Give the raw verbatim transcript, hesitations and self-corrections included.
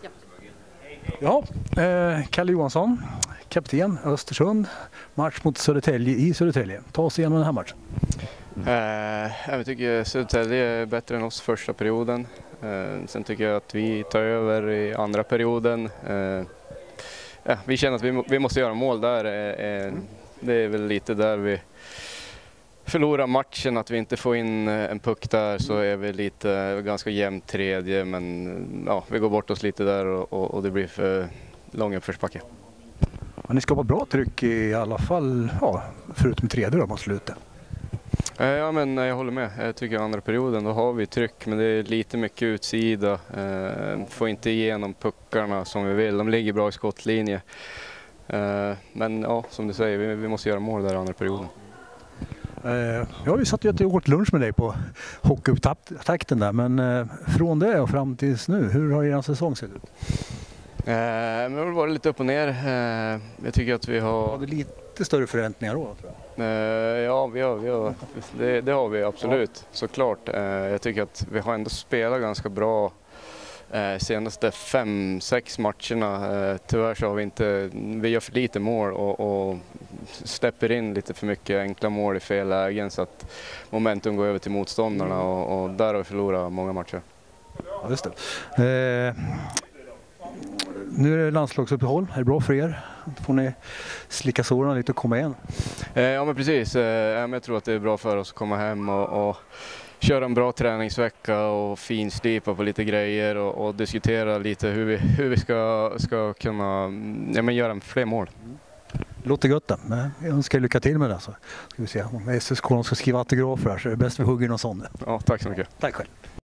Ja, eh, Kalle Johansson, kapten Östersund, match mot Södertälje i Södertälje. Ta oss igenom den här matchen. Eh, jag tycker Södertälje är bättre än oss första perioden. Eh, sen tycker jag att vi tar över i andra perioden. Eh, ja, vi känner att vi, vi måste göra mål där. Eh, det är väl lite där vi förlorar matchen, att vi inte får in en puck där, så är vi lite ganska jämnt tredje, men ja, vi går bort oss lite där och, och, och det blir för lång uppförsbacke. Ja, ni skapar bra tryck i alla fall, ja, förutom tredje då mot slutet. Ja, men jag håller med. Jag tycker andra perioden då har vi tryck, men det är lite mycket utsida. Eh, får inte igenom puckarna som vi vill. De ligger bra i skottlinje. Eh, men ja, som du säger, vi, vi måste göra mål där i andra perioden. Eh, ja, vi satt ju och åt lunch med dig på hockeyupptakten där, men eh, från det och fram tills nu, hur har er säsong sett ut? Eh, men det har varit lite upp och ner. Eh, jag tycker att vi har... Har du lite större förväntningar då, tror jag? Eh, ja, vi har, vi har, det, det har vi absolut, ja. Såklart. Eh, jag tycker att vi har ändå spelat ganska bra eh, senaste fem, sex matcherna. Eh, tyvärr så har vi inte, vi gör för lite mål och, och släpper in lite för mycket enkla mål i fel lägen, så att momentum går över till motståndarna, och, och där har vi förlorat många matcher. Ja, just det. Eh... Nu är det landslagsuppehåll. Är det bra för er? Får ni slicka såren lite och komma igen? Eh, ja, men precis. Eh, jag tror att det är bra för oss att komma hem och, och köra en bra träningsvecka och finslipa på lite grejer och, och diskutera lite hur vi, hur vi ska, ska kunna ja, men göra fler mål. Låter gott då. Jag önskar lycka till med det. Så ska vi se om S S K ska skriva autografer här, så är det bäst vi hugger någon sån. Ja, tack så mycket. Tack själv.